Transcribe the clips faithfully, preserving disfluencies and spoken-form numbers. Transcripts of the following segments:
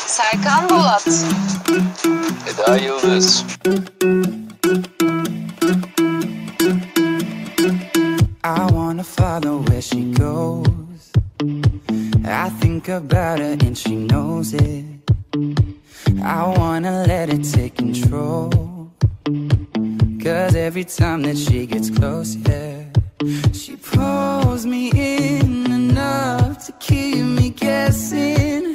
Serkan Bolat. Eda Yıldız. I wanna follow where she goes. I think about her and she knows it. I wanna let it take control. Cause every time that she gets close, yeah, she pulls me in enough to keep me guessing.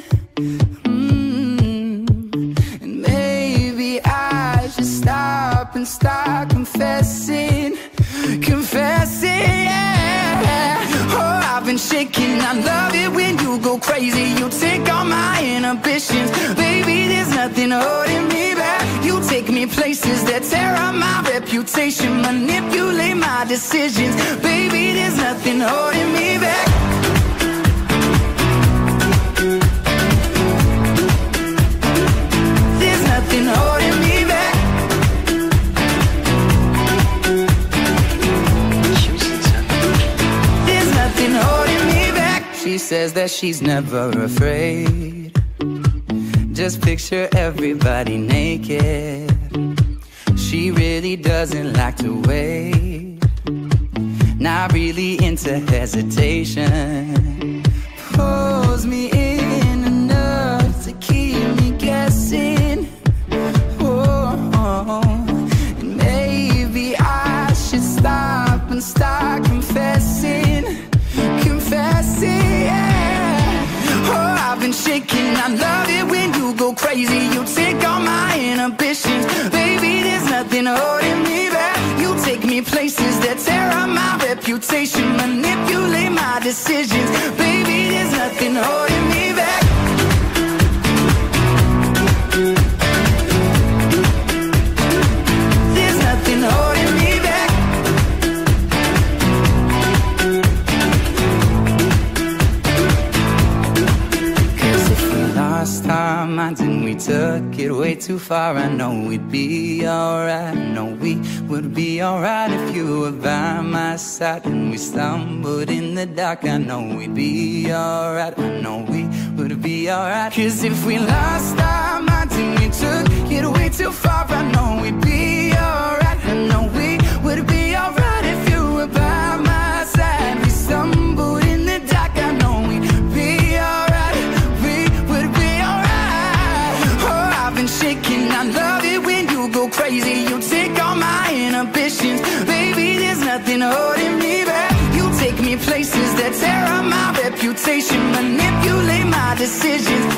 mm. And maybe I should stop and start confessing. Confessing, yeah. Oh, I've been shaking. I love it when you go crazy. You take all my inhibitions. Baby, there's nothing holding me back. You take me places that tear up my reputation, manipulate my decisions. Baby, there's nothing holding me back. There's nothing holding me back. There's nothing holding me back. She says that she's never afraid. Just picture everybody naked. She really doesn't like to wait. Not really into hesitation. Pulls me in enough to keep me guessing. Oh, and maybe I should stop and start confessing. Confessing, yeah. Oh, I've been shaking. I love it when you go crazy. You take all my inhibitions. Baby, there's nothing holding me back. You take me places that tear up my reputation, manipulate my decisions. Baby, there's nothing holding me back. There's nothing holding me back. Cause if we lost our minds and we took it way too far, I know we'd be alright. I know we would be alright if you were by my side. And we stumbled in the dark, I know we'd be alright. I know we would be alright. Cause if we lost our minds and we took it way too far, I know we'd be alright. I know we would be alright if you were by my side. We stumbled in the dark, I know we'd be alright. We would be alright. Oh, I've been shaking. I love it when you go crazy. You take all my inhibitions. Baby, there's nothing holding me back. You take me places that tear up my reputation, manipulate my decisions.